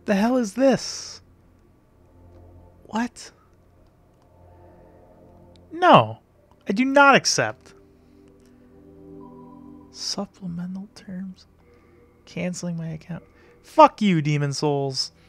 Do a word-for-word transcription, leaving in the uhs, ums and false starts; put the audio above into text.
The hell is this? What? No, I do not accept. Supplemental terms. Canceling my account. Fuck you, Demon Souls.